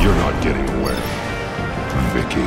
You're not getting away, Vicky.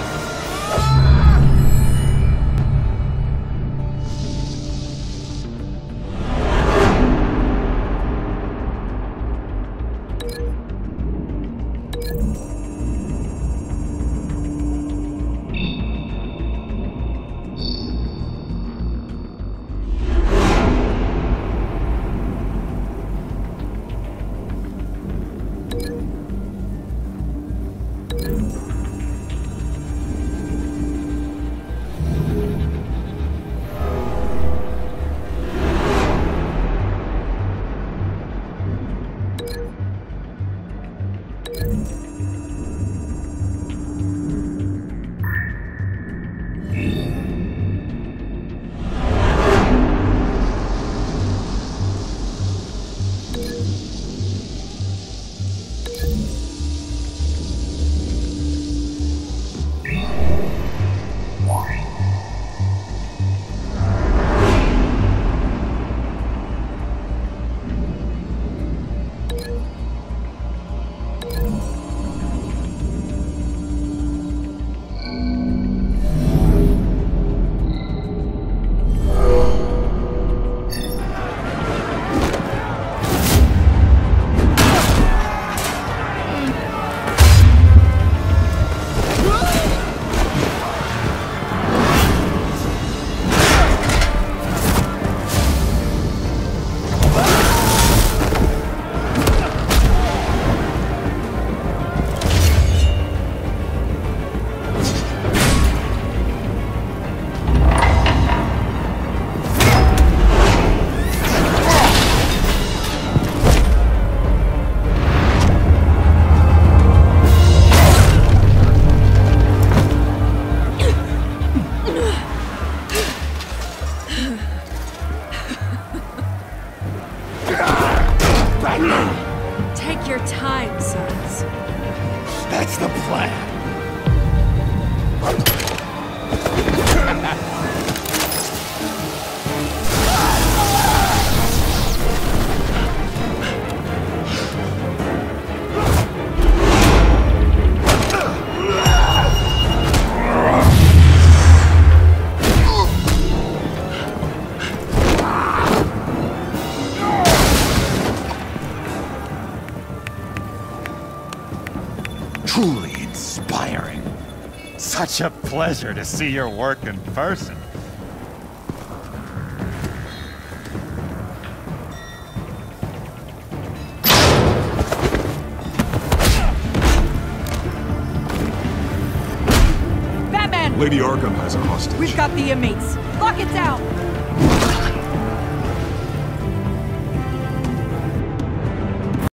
Take your time, sons. That's the plan. Truly inspiring. Such a pleasure to see your work in person. Batman! Lady Arkham has a hostage. We've got the inmates. Lock it down!